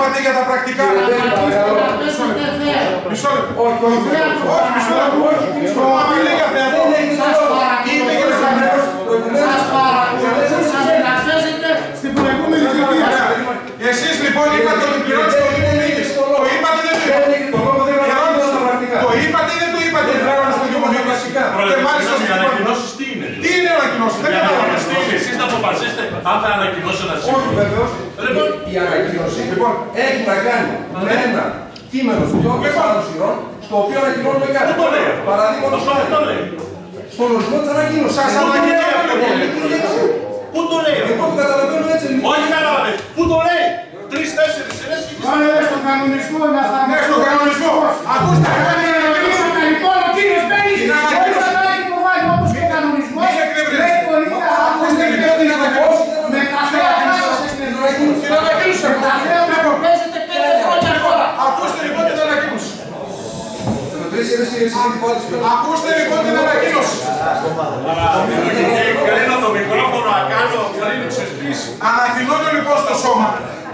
είπατε για τα πρακτικά. Μισό λεπτό. Όχι, μισό λεπτό. Στην προηγούμενη θητεία. Εσείς λοιπόν είπατε ότι πληρώνεις το Δήμο Μίκης. Το είπατε ή δεν το είπατε? Το είπατε ή δεν το είπατε? Πληρώνεις το Δήμο Μίκης. Και μάλιστα οι ανακοινώσεις τι είναι? Τι είναι ανακοινώσεις? Δεν καταλαβαίνω. Εσείς θα αποφασίσετε αν θα ανακοινώσει ένα σύμβολο. Όχι βεβαίως. Η ανακοίνωση έχει να κάνει με ένα κείμενο των σειρών στο οποίο ανακοινώνουμε κάτι. Παραδείγματος χάρη. Στον ορισμό της ανακοίνωσης. Σας ανακοινώνει αυτό. Πού το λέει? Εγώ το καταλαβαίνω έτσι. Όχι κατάλαβε. Πού το λέει? 3-4 σειρές και Πάμε στον κανονισμό να θα... Ναι, στον κανονισμό. Ακούστε, Λοιπόν, ο κύριος Μπένης, όχι θα πάει υποβάλει όπως και ο κανονισμός, λέει πολύ καλά, ακούστε λοιπόν την ανακοίνωση, με καφέ ανάστασες στην ανακοίνωση. Την ανακοίνωση. Καφέ που παίζετε 5 χρόνια τώρα. Ακούστε λοιπόν την ανακοίνωση. Ακούστε λοιπόν την ανακοίνωση. Κλείνω το μικρόφωνο να κάνω πριν ξεσπίσει. Ανακοινώνω λοιπόν στο σώμα.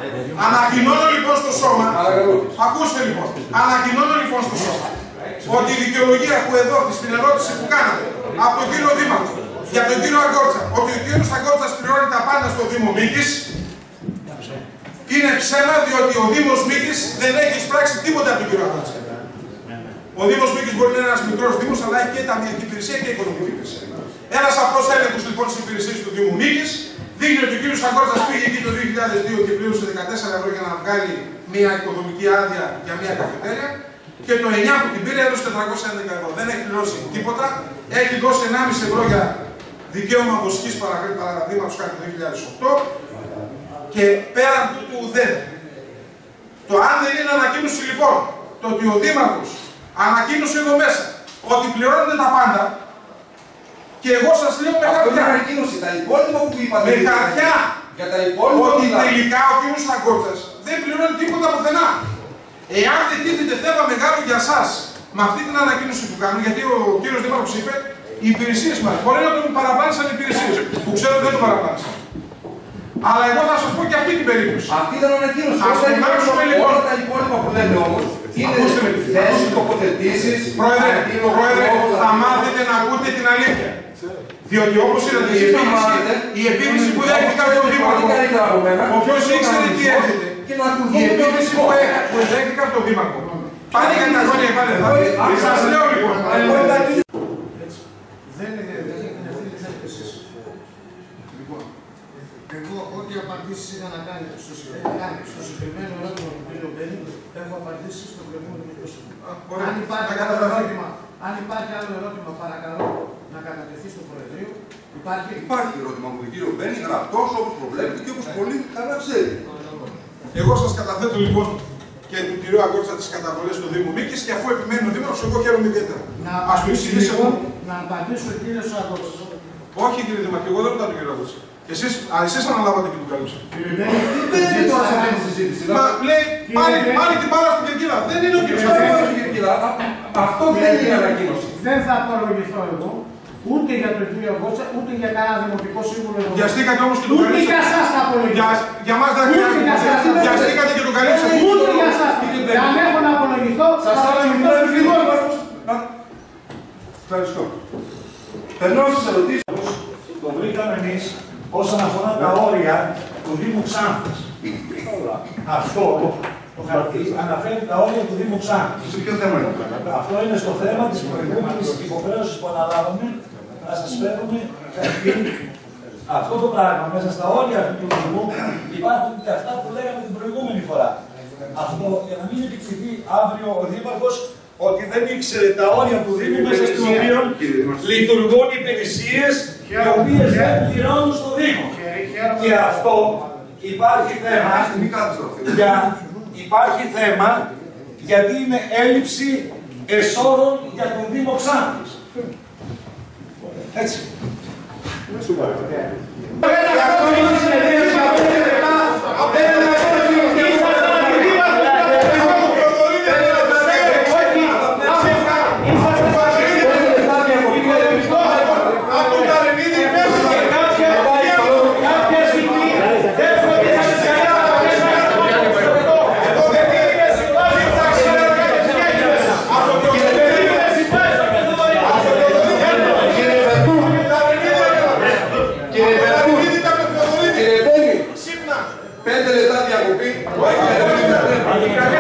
Ακούστε λοιπόν. Ανακοινώνω λοιπόν στο σώμα ότι η δικαιολογία που εδόθη στην ερώτηση που κάνατε από τον κύριο Δήμαρχο για τον κύριο Αγκόρτσα, ότι ο κύριος Αγκόρτσας πληρώνει τα πάντα στο Δήμο Μίκης, είναι ψέμα, διότι ο Δήμος Μίκης δεν έχει εισπράξει τίποτα από τον κύριο Αγκόρτσα. Ο Δήμος Μίκης μπορεί να είναι ένας μικρός Δήμος, αλλά έχει και ταμιακή υπηρεσία και οικονομική υπηρεσία. Ένας απλός έλεγχος λοιπόν στις υπηρεσίες του Δήμου Μίκης δείχνει ότι ο κύριος Αγκόρτσας πήγε εκεί το 2002 και πλήρωσε 14 ευρώ για να βγάλει μια οικοδομική άδεια για μια καφετέρια και το 9 που την πήρε έδωσε 411 ευρώ. Δεν έχει πληρώσει τίποτα. Έχει δώσει 1,5 ευρώ για δικαίωμα βοσκής παραδείγματος χάρη το 2008 και πέραν τούτου ουδέν. Το αν δεν είναι ανακοίνωση λοιπόν το ότι ο Δήμαρχος ανακοίνωσε εδώ μέσα ότι πληρώνονται τα πάντα και εγώ σας λέω με χαρτιά. Τα υπόλοιπα που είπατε. Με χαρτιά. Για τα υπόλοιπα ότι τελικά ο κύριος Αγκόρτσας δεν πληρώνει τίποτα πουθενά. Εάν δεν τίθεται θέμα μεγάλο για εσάς με αυτή την ανακοίνωση που κάνω, γιατί ο κύριος Δήμαρχος είπε οι υπηρεσίες μας μπορεί να τον παραπάνησαν οι υπηρεσίες που ξέρω δεν τον παραπάνησαν. Αλλά εγώ θα σας πω και αυτή την περίπτωση. Αυτή ήταν ανακοίνωση. Όλα τα υπόλοιπα που λέτε όμως είναι θέσεις, τοποθετήσεις. Πρόεδρε, θα μάθετε να ακούτε την αλήθεια. Διότι όπως είδατε, η επίδυση που δέχτηκα από τον Δήμαρχο, όποιος ήξερε τι έρχεται, η επίδυση που δέχτηκα από τον Δήμαρχο, πάνε για τα χρόνια πάνε εδώ. Σας λέω λοιπόν. Δεν είναι αυτή τη θέση εσείς. Λοιπόν, εγώ ό,τι απαντήσεις είχα να κάνει στο συγκεκριμένο ερώτημα του κ. Μπένη, έχω απαντήσει στο προηγούμενο μικρόφωνο. Αν υπάρχει άλλο ερώτημα, παρακαλώ να κατατεθεί στο Προεδρείο. Υπάρχει ερώτημα από τον κύριο Μπένη, γραπτός όπως προβλέπετε και όπως πολύ καλά ξέρει. Εγώ σας καταθέτω λοιπόν και του κυρίου Αγκόρτσα τις καταβολές του Δήμου Μίκης και αφού επιμένει ο Δήμαρχος, εγώ χαίρομαι ιδιαίτερα. Να απαντήσω ο κύριος Αγκόρτσα. Όχι κύριε Δήμαρχε, εγώ δεν ρωτάω τον κύριο Αγκόρτσα. Εσείς αναλάβατε και του καλύψατε. Δεν τώρα σε αυτή τη συζήτηση. Μα λέει πάλι την μπάλα στην Κερκίδα. Δεν είναι ο κύριος Αγκόρτσα. Αυτό δεν είναι ανακοίνωση. Δεν θα απολογηθώ εγώ. Ούτε για τον κύριο Αγκόρτσα, ούτε για κανένα δημοτικό σύμβουλο. Βιαστήκατε όμως και τον καλύψατε. Ούτε για εσάς θα απολογηθώ. Για μας δεν χρειάζεται. Βιαστήκατε και τον καλύψατε. Ούτε για εσάς. Αν έχω να απολογηθώ, θα απολογηθώ στους δημότες. Ευχαριστώ. Περνώ στις ερωτήσεις. Το βρήκαμε εμείς όσον αφορά τα όρια του Δήμου Ξάνθης. Αυτό το χαρτί αναφέρει τα όρια του Δήμου Ξάνθης. Σε ποιο θέμα είναι? Αυτό είναι στο θέμα της προηγούμενης υποχρέωσης που αναλάβαμε να σας φέρουμε αυτό το πράγμα. Μέσα στα όρια του Δήμου υπάρχουν και αυτά που λέγαμε την προηγούμενη φορά. Αυτό για να μην επικριθεί αύριο ο Δήμαρχος ότι δεν ήξερε τα όρια του Δήμου μέσα στους οποίους λειτουργούν υπηρεσίες οι οποίες δεν πληρώνουν στο Δήμο. Και αυτό υπάρχει θέμα γιατί είναι έλλειψη εσόδων για τον Δήμο Ξάνθης. Έτσι. 5 λεπτά διακοπή.